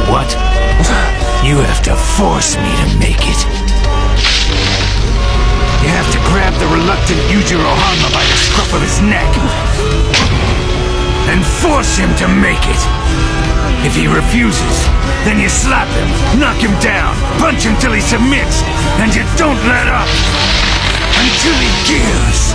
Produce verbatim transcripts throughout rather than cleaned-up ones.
What? You have to force me to make it. You have to grab the reluctant Yujiro Hanma by the scruff of his neck and force him to make it. If he refuses, then you slap him, knock him down, punch him till he submits, and you don't let up until he gives.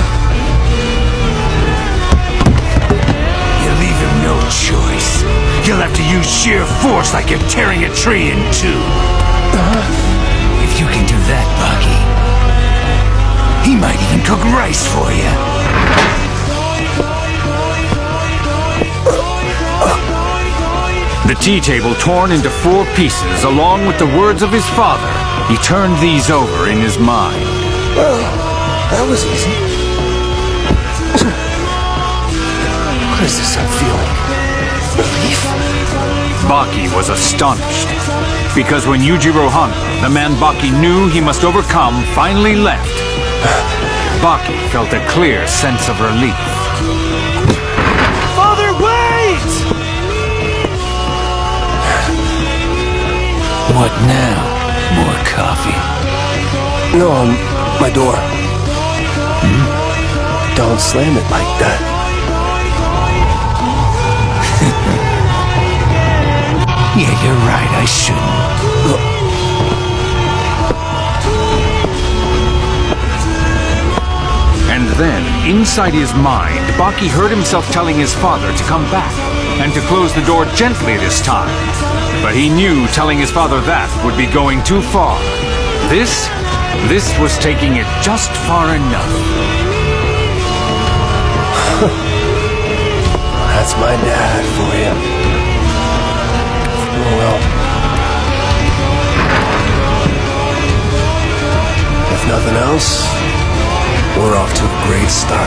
You leave him no choice. You'll have to use sheer force like you're tearing a tree in two. If you can do that, Baki, he might even cook rice for you. The tea table torn into four pieces, along with the words of his father. He turned these over in his mind. Well, that was easy. What is this I'm feeling? Relief? Baki was astonished, because when Yujiro Hanma, the man Baki knew he must overcome, finally left, Baki felt a clear sense of relief. Father, wait! What now? More coffee? No, um, my door. Hmm? Don't slam it like that. Yeah, you're right, I shouldn't. And then, inside his mind, Baki heard himself telling his father to come back, and to close the door gently this time. But he knew telling his father that would be going too far. This, this was taking it just far enough. That's my dad for you. Oh well. If nothing else, we're off to a great start.